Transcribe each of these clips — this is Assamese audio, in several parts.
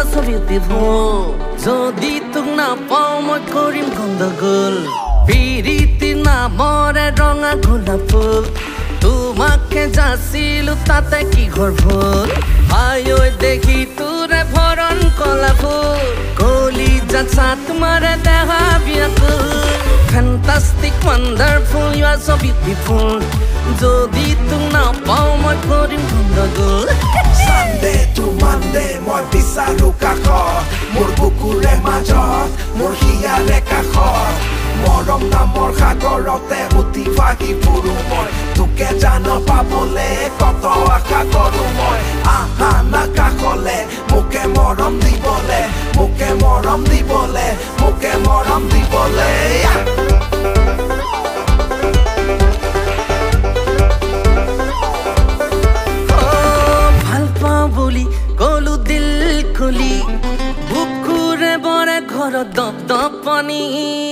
so beautiful যদি তোক নাপাওঁ মই কৰিম গণ্ডগোল পিৰিতি নামৰে ৰঙা গোলাপ ফুল তোমাকে যাচিলো তাতে কি ঘৰ ভুল আয়ো দেখি তোৰে ভৰণ কলা ফুল কলি যাচা তোমাৰে দেহা বিয়াকুল fantastic wonderful you are so beautiful যদি তোক নাপাওঁ মই কৰিম গণ্ডগোল Sunday to Monday মই বিচাৰো কাষত মোৰ বুকুৰে মাজত মোৰ হিয়াৰে কাষত মৰম নামৰ সাগৰতে উঠি ভাগি ফুৰো মই তোকে জান পাবলে কত আশা কৰো মই আহা না কাষলে মোকে মৰম দিবলে মোকে মৰম দিবলে মোকে মৰম দিবলে কলু দিল খুলি বুকুৰে বৰে ঘৰ দপ দপনি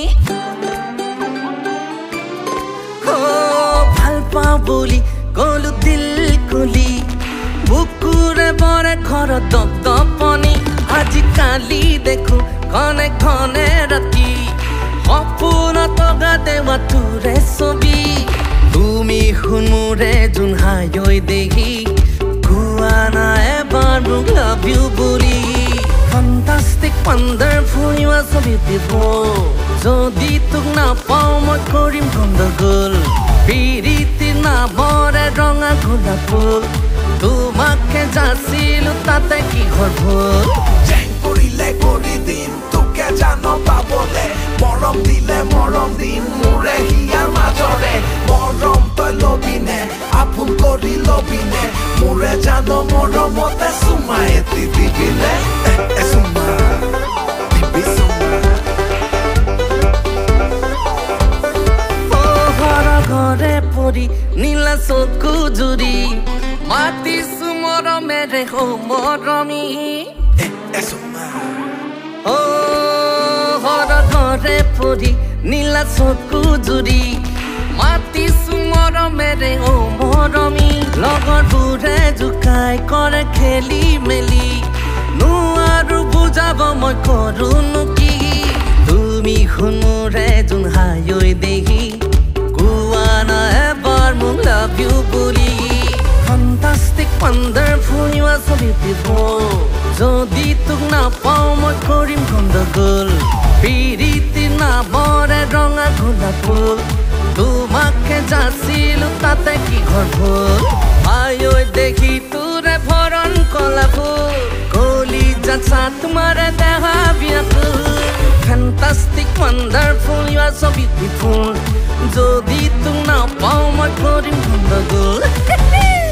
ভাল পাওঁ বুলি কলু দিল খুলি বুকুৰে বৰে ঘৰ দপ দপনি আজিকালি দেখো ঘনে ঘনে ৰাতি সপোনত গাতে মাতুৰে ছবি তুমি শুনোৰে যোন হায়ৈ দেখি love you bully fantastic wonderful you are so beautiful যদি তোক নাপাওঁ মই কৰিম গণ্ডগোল পিৰিতি নামৰে ৰঙা গোলাপ ফুল তোমাকে যাচিলো তাতে কি ঘৰ ভুল জেং কৰিলে কৰি দিম তোকে জান পাবলে মৰম দিলে মৰম দিম মোৰে হিয়াৰ মাজৰে মৰম তই লবিনে আপোন কৰি লবিনে মোৰে জান মৰমতে চুমা এটি দিবিনে চুমা দিবি চুমা ঘৰে পৰি নীলা চকু জুৰি মাতিছো মৰমেৰে হৌ মৰমী চুমা ঘৰে পৰি নীলা চকু জুৰি মাতিছো মৰমেৰে হৌ মৰমী লগৰবোৰে জোকাই কৰে খেলি মেলি নোৱাৰো বুজাব মই কৰোনো কি তুমি শুনোৰে যোন হায়ৈ দেখি কোৱা না এবাৰ মোক লাভ ইউ বুলি fantastic wonderful you are so beautiful যদি তোক নাপাওঁ মই কৰিম গণ্ডগোল পিৰিতি নামৰে ৰঙা গোলাপ ফুল তোমাকে যাচিলো তাতে কি ঘৰ ভুল আয়ো দেখি তোৰে ভৰণ কলা ফুল কলি যাচা তোমাৰে দেহা বিয়াকুল fantastic wonderful you are so beautiful যদি তোক নাপাওঁ মই কৰিম গণ্ডগোল